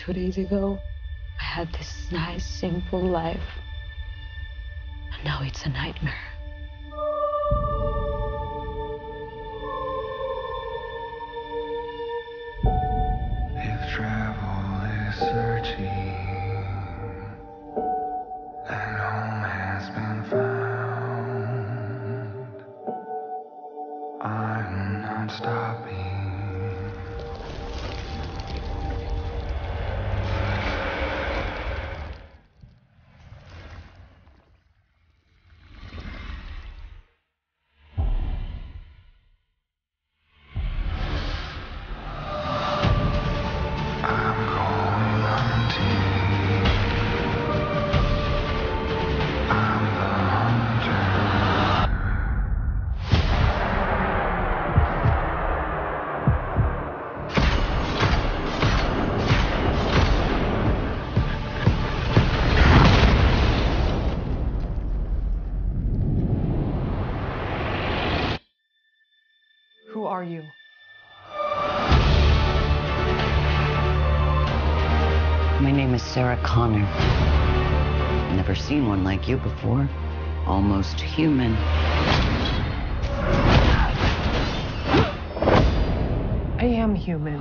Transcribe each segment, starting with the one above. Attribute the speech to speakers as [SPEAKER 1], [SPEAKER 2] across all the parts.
[SPEAKER 1] 2 days ago, I had this nice, simple life. And now it's a nightmare.
[SPEAKER 2] If travel is searching and home has been found, I'm not stopping. I'm going hunting. I'm the hunter.
[SPEAKER 3] Who are you?
[SPEAKER 4] My name is Sarah Connor. Never seen one like you before. Almost human.
[SPEAKER 3] I am human.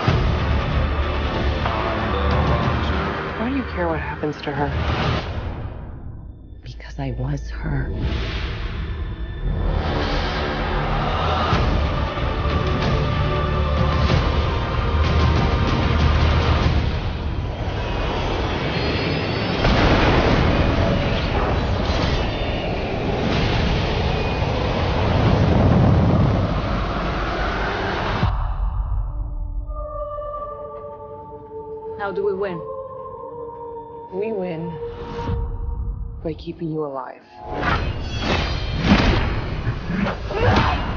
[SPEAKER 3] Why do you care what happens to her?
[SPEAKER 4] Because I was her.
[SPEAKER 1] How do we win?
[SPEAKER 3] We win by keeping you alive.